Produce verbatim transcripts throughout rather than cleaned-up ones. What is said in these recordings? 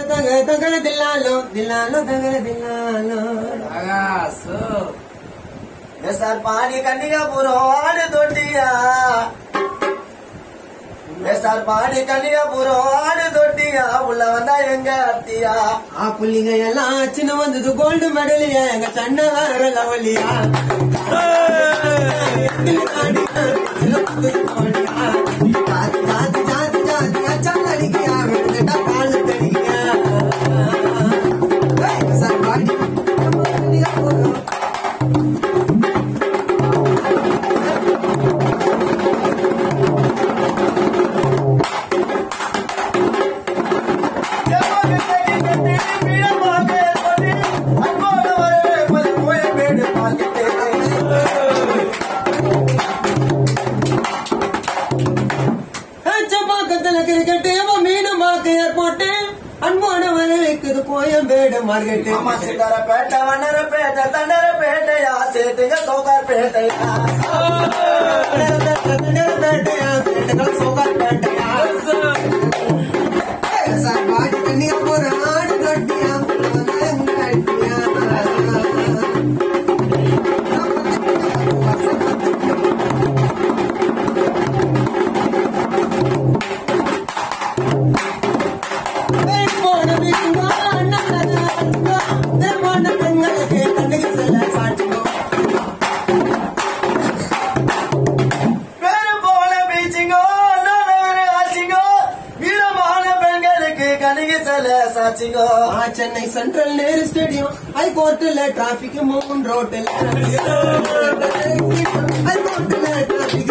தங்க தங்கல தில்லாலோ தில்லாலோ தங்கல தில்லாலோ சார் பாடி கன்னிகாபுரம் ஆடு தொட்டியா சார் பாடி கன்னிகாபுரம் ஆடு தொட்டியா உள்ள வந்தா எங்க அத்தியா ஆ புள்ளிங்க எல்லாம் சின்ன வந்தது கோல்டு மெடலியா எங்க சண்டை வேற லவலியா ஜாதி ஜாதி ஜாதி அச்சால் அடிக்கியா வெட்டா பால் தடிக்கியா சார் பாடி கன்னிகாபுரம் கோயம்பேடு மார்க்கெட் சிங்கரப்பேட்டை வண்ணரப்பேட்டை தண்டரப்பேட்டையா சேத்துங்க சோகார்பேட்டையா தண்டரப்பேட்டையா சேத்துங்க சோகார்பேட்டையா சாப்பாடு கன்னிகாபுரம் ஆடு தொட்டியா சென்னை சென்ட்ரல் நேரு ஸ்டேடியம் ஹைகோர்ட்ல டிராபிக் மூணு ரோட்டில் ஹைகோர்ட்ல டிராபிக்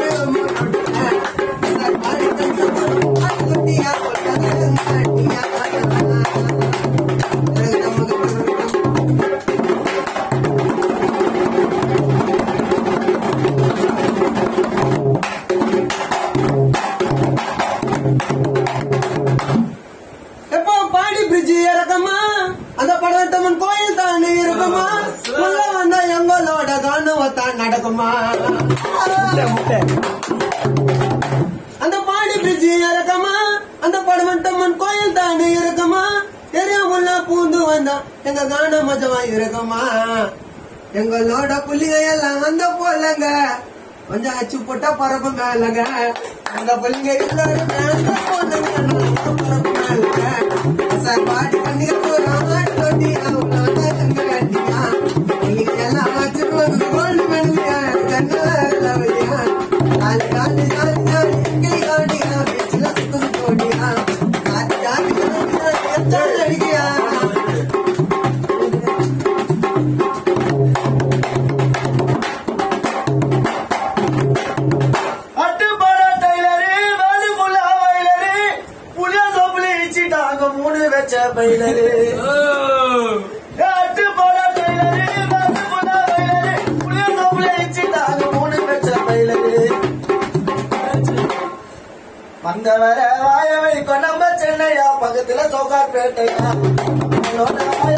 நடக்குமா அந்த பாடி பிரிட்ஜ் இறக்கமா அந்த படமட்டம்மன் கோயில் தாண்டி இருக்குமா தெரியமுள்ள பூந்து வந்தா எங்க கான மஜமா இருக்குமா எங்களோட புள்ளிக எல்லாம் அந்த போலங்க கொஞ்சம் அச்சு போட்டா பரப்பு மேலங்க அந்த புள்ளிங்க எல்லாருமே அந்த போலங்க பரப்பு மேலங்க சார் பாடி பண்ணி ஆடு தொட்டி எங்க கட்டியா புள்ளிங்க எல்லாம் அச்சு கோல்டு மெடலியா கண்ணவலியா காலி காலி காலி காலி எங்கே காடியா பேச்சுல சுத்தம் கோடியா காலி காலி காலி எச்சால் அடிக்கியா அட்டுப்பாடா டைலரு வேலு புல்லா வயலரு புளியா சோப்புல இச்சிட்டாங்க மூணு வச்ச பயிலரு வந்தவர வாயவை கொண்டம்ப சென்னையா பக்கத்துல சோகார்பேட்டையா